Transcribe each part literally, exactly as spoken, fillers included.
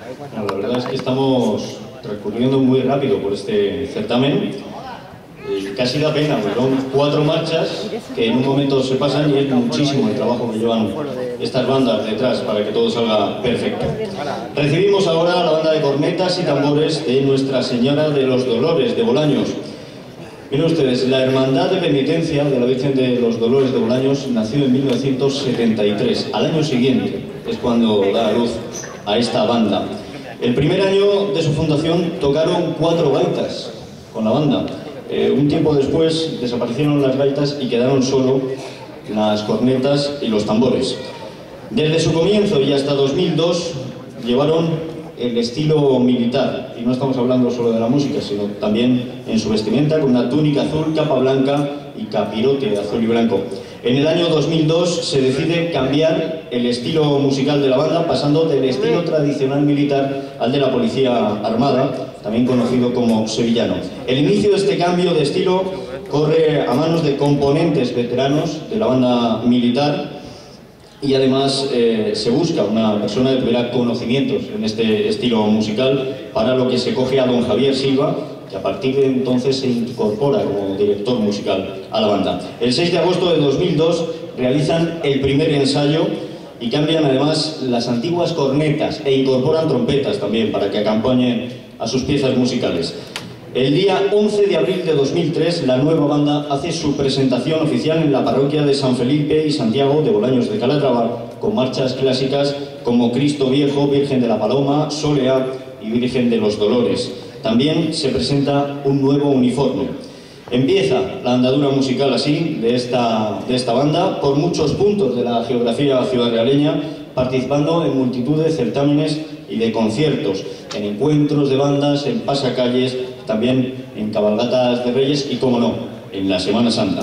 Bueno, la verdad es que estamos transcurriendo muy rápido por este certamen. Eh, casi da pena, porque son cuatro marchas que en un momento se pasan y es muchísimo el trabajo que llevan estas bandas detrás para que todo salga perfecto. Recibimos ahora a la banda de cornetas y tambores de Nuestra Señora de los Dolores de Bolaños. Miren ustedes, la Hermandad de Penitencia de la Virgen de los Dolores de Bolaños nació en mil novecientos setenta y tres. Al año siguiente es cuando da a luz a esta banda. El primer año de su fundación tocaron cuatro gaitas con la banda. Eh, un tiempo después desaparecieron las gaitas y quedaron solo las cornetas y los tambores. Desde su comienzo y hasta dos mil dos llevaron el estilo militar, y no estamos hablando solo de la música, sino también en su vestimenta, con una túnica azul, capa blanca y capirote azul y blanco. En el año dos mil dos se decide cambiar el estilo musical de la banda, pasando del estilo tradicional militar al de la policía armada, también conocido como sevillano. El inicio de este cambio de estilo corre a manos de componentes veteranos de la banda militar, y además eh, se busca una persona que tuviera conocimientos en este estilo musical, para lo que se coge a don Javier Silva, que a partir de entonces se incorpora como director musical a la banda. El seis de agosto de dos mil dos realizan el primer ensayo y cambian además las antiguas cornetas e incorporan trompetas también para que acompañen a sus piezas musicales. El día once de abril de dos mil tres, la nueva banda hace su presentación oficial en la parroquia de San Felipe y Santiago de Bolaños de Calatrava, con marchas clásicas como Cristo Viejo, Virgen de la Paloma, Soleá y Virgen de los Dolores. También se presenta un nuevo uniforme. Empieza la andadura musical así de esta, de esta banda por muchos puntos de la geografía ciudadrealeña, participando en multitud de certámenes y de conciertos, en encuentros de bandas, en pasacalles, también en cabalgatas de Reyes y, como no, en la Semana Santa.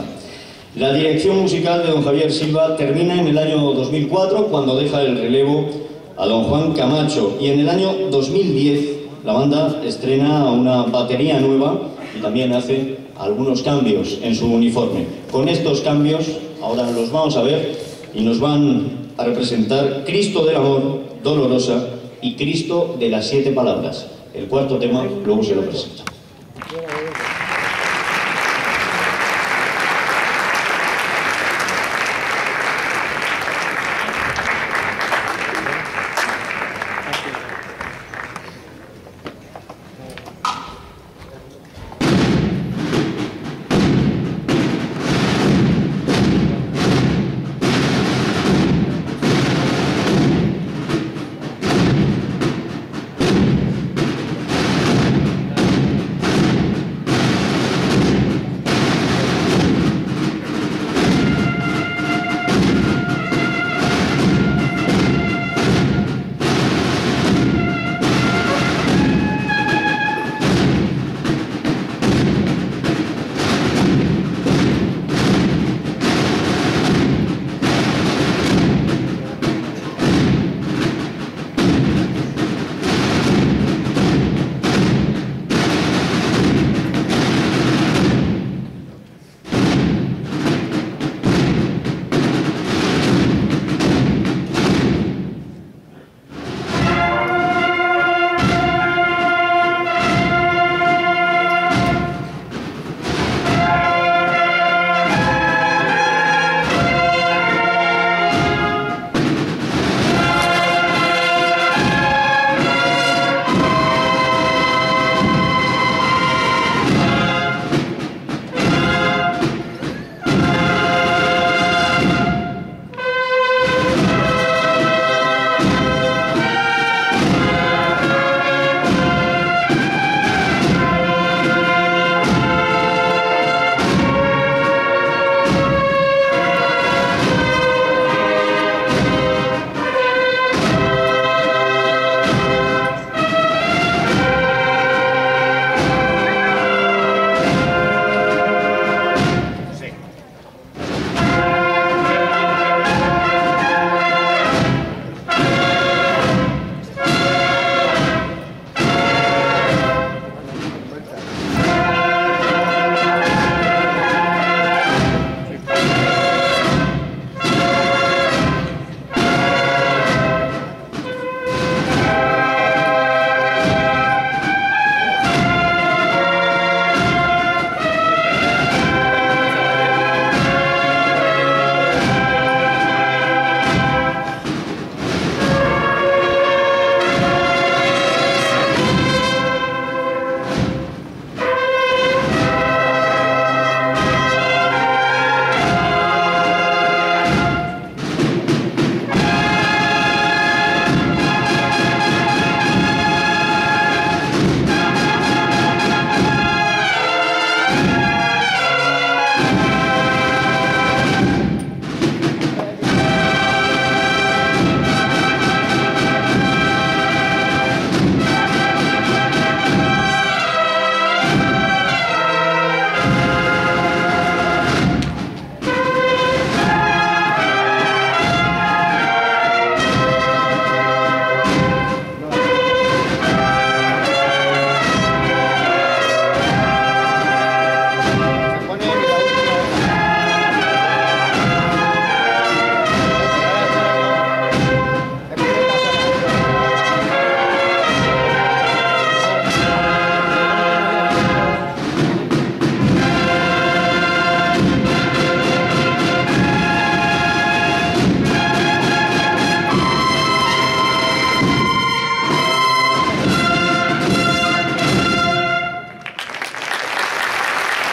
La dirección musical de don Javier Silva termina en el año dos mil cuatro, cuando deja el relevo a don Juan Camacho, y en el año dos mil diez la banda estrena una batería nueva y también hace algunos cambios en su uniforme. Con estos cambios ahora los vamos a ver y nos van a representar Cristo del Amor, Dolorosa y Cristo de las Siete Palabras. El cuarto tema luego se lo presento.